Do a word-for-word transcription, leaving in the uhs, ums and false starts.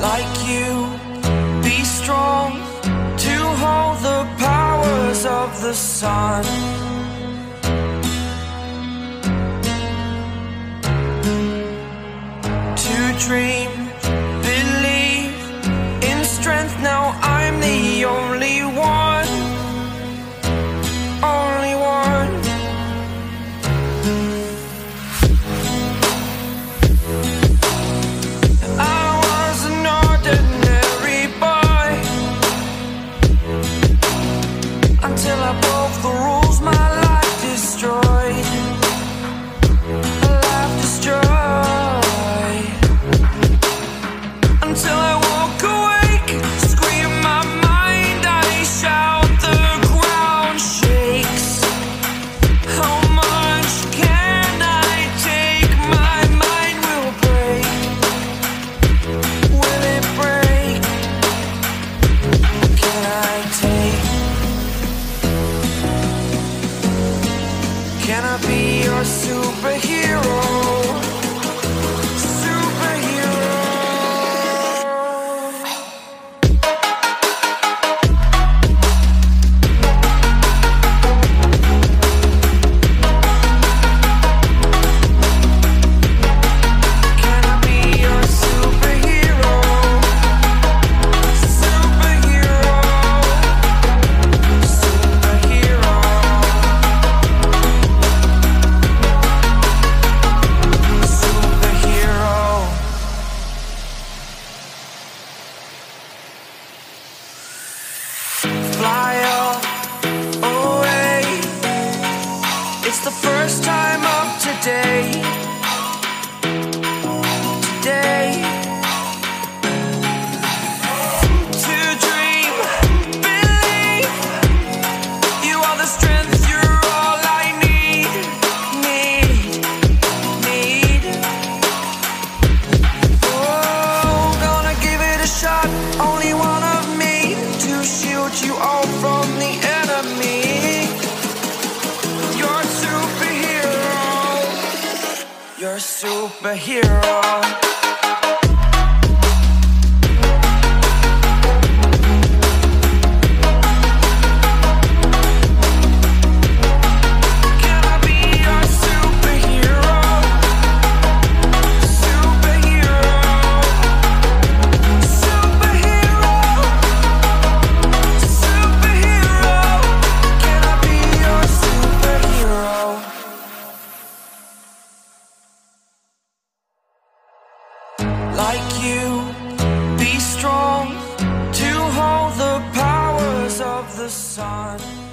like you, be strong to hold the powers of the sun. To dream, believe in strength, now I'm the only one, only one. I was an ordinary boy until I broke the rules, my life destroyed, life destroyed. Until I walk awake, scream my mind, I shout, the ground shakes. How much can I take? My mind will break. Will it break? Can I take? Can I be your superhero? Fly away. It's the first time of today. Today. To dream, believe. You are the strength, you're all I need. Need, need. Oh, gonna give it a shot. Only one of me to shield you all from the enemy. You're a superhero. You're a superhero. Can I be your superhero? Superhero. Superhero. Superhero. Can I be your superhero? Like you, be strong to hold the powers of the sun.